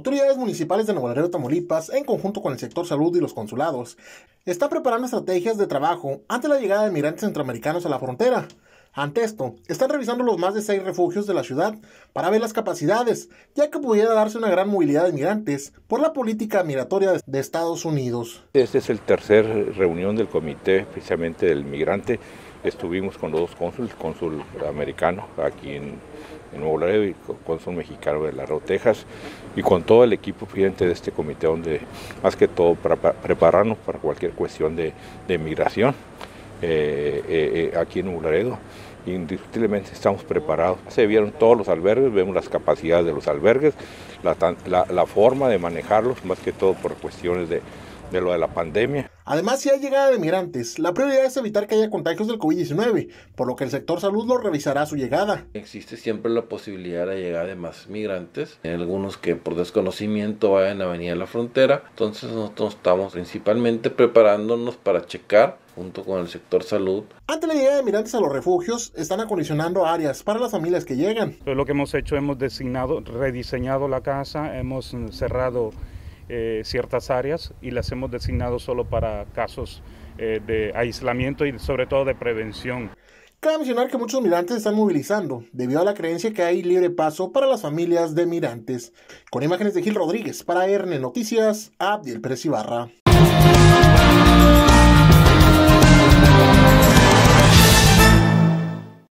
Autoridades municipales de Nuevo Laredo, Tamaulipas, en conjunto con el sector salud y los consulados, están preparando estrategias de trabajo ante la llegada de migrantes centroamericanos a la frontera. Ante esto, están revisando los más de 6 refugios de la ciudad para ver las capacidades, ya que pudiera darse una gran movilidad de migrantes por la política migratoria de Estados Unidos. Esta es el tercer reunión del comité precisamente del migrante. Estuvimos con los dos cónsules, el cónsul americano aquí en Nuevo Laredo y el cónsul mexicano de Laredo, Texas, y con todo el equipo de este comité, donde más que todo para prepararnos para cualquier cuestión de migración aquí en Nuevo Laredo. Indiscutiblemente estamos preparados. Se vieron todos los albergues, vemos las capacidades de los albergues, la forma de manejarlos, más que todo por cuestiones de lo de la pandemia. Además, si hay llegada de migrantes, la prioridad es evitar que haya contagios del COVID-19, por lo que el sector salud lo revisará a su llegada. Existe siempre la posibilidad de la llegada de más migrantes, hay algunos que por desconocimiento vayan a venir a la frontera, entonces nosotros estamos principalmente preparándonos para checar junto con el sector salud. Ante la llegada de migrantes a los refugios, están acondicionando áreas para las familias que llegan. Lo que hemos hecho, hemos rediseñado la casa, hemos cerrado ciertas áreas y las hemos designado solo para casos de aislamiento y sobre todo de prevención. Cabe mencionar que muchos migrantes se están movilizando debido a la creencia que hay libre paso para las familias de migrantes. Con imágenes de Gil Rodríguez para RN Noticias, Abdiel Pérez Ibarra.